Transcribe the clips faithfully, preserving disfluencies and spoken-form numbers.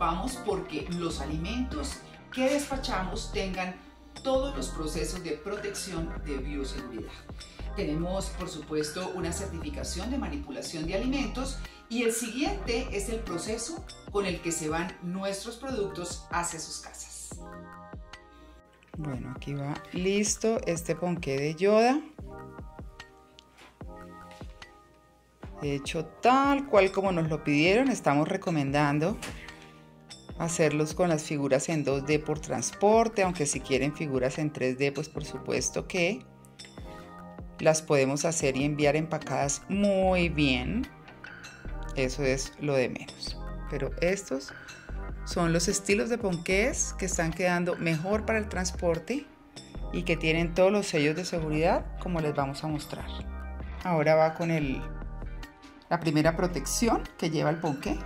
preocupamos porque los alimentos que despachamos tengan todos los procesos de protección de bioseguridad. Tenemos, por supuesto, una certificación de manipulación de alimentos y el siguiente es el proceso con el que se van nuestros productos hacia sus casas. Bueno, aquí va listo este ponqué de Yoda. Hecho tal cual como nos lo pidieron. Estamos recomendando hacerlos con las figuras en dos D por transporte, aunque si quieren figuras en tres D, pues por supuesto que las podemos hacer y enviar empacadas muy bien. Eso es lo de menos. Pero estos son los estilos de ponqués que están quedando mejor para el transporte y que tienen todos los sellos de seguridad como les vamos a mostrar. Ahora va con el, la primera protección que lleva el ponqué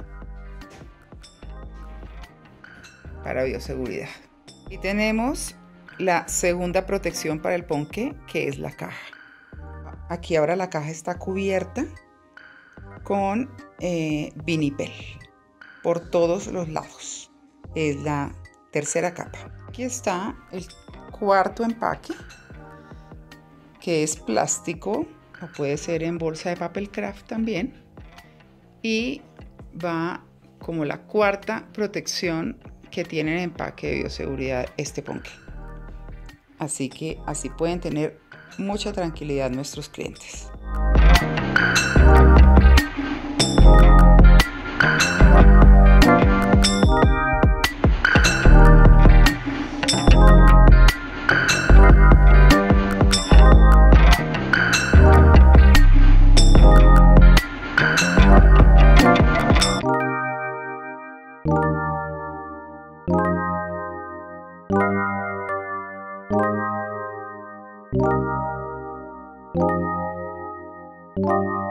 para bioseguridad. Y tenemos la segunda protección para el ponqué, que es la caja. Aquí ahora la caja está cubierta con eh, vinipel por todos los lados. Es la tercera capa. Aquí está el cuarto empaque, que es plástico o puede ser en bolsa de papel craft también, y va como la cuarta protección que tiene en empaque de bioseguridad este ponqué. Así que así pueden tener mucha tranquilidad nuestros clientes. Thank you.